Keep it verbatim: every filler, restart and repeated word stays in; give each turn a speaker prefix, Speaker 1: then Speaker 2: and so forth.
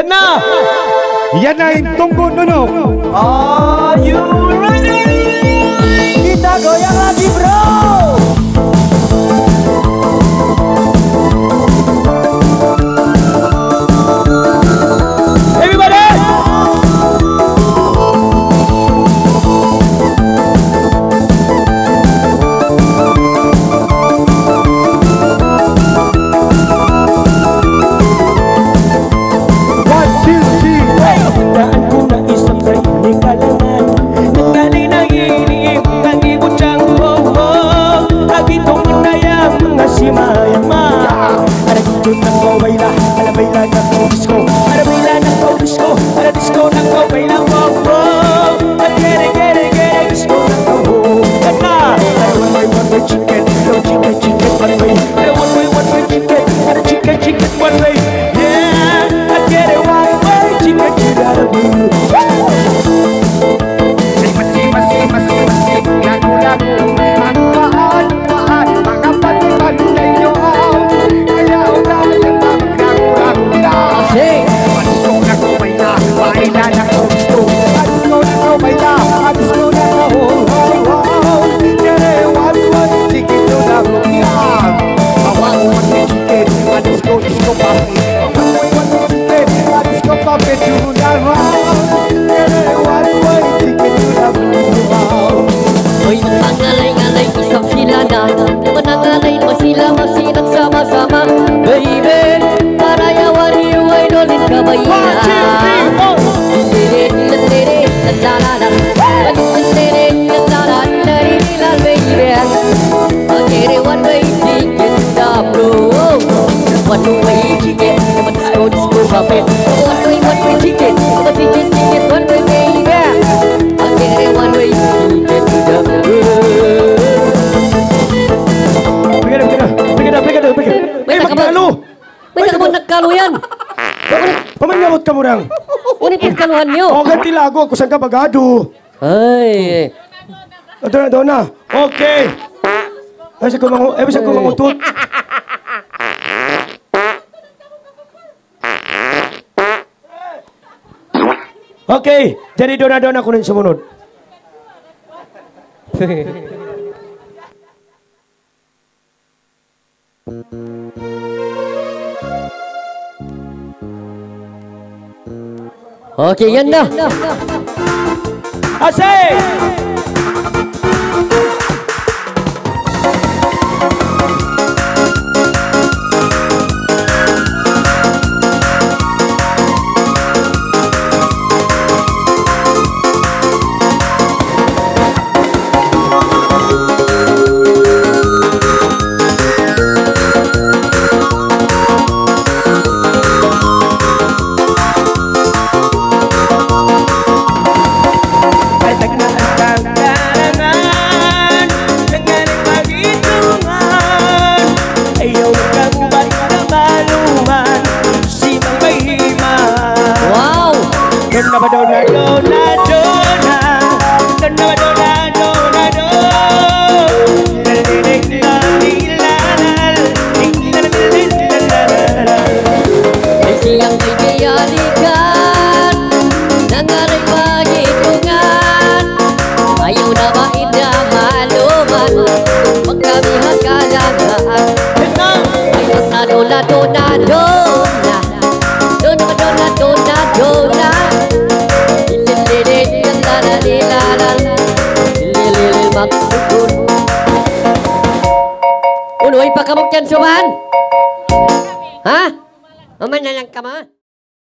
Speaker 1: Yan na!
Speaker 2: Yan na yung tungkol nunok.
Speaker 1: Are you ready? Kita goyang lagi bro!
Speaker 3: Murang. Uni pagkaluhan niyo.
Speaker 2: O ganti lago kung saan ka bagado.
Speaker 3: Ay.
Speaker 2: Ito na, ito na. Okay. Ay, siya kumangu, ay, siya kumangutot. Okay. Jadi dona-dona ko rin sumunod.
Speaker 3: Okey, yan na.
Speaker 1: Asik.
Speaker 3: Unoy pa kamok yan, Suman? Ha? Maman na lang ka ma?